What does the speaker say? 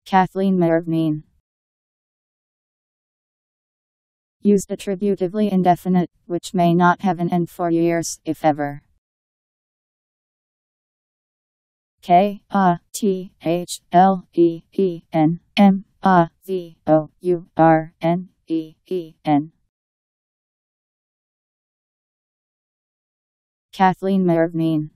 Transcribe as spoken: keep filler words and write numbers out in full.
Kathleen Mavourneen. Used attributively indefinite, which may not have an end for years, if ever. K A T H L E E N M A V O U R N E E N. Kathleen Mavourneen.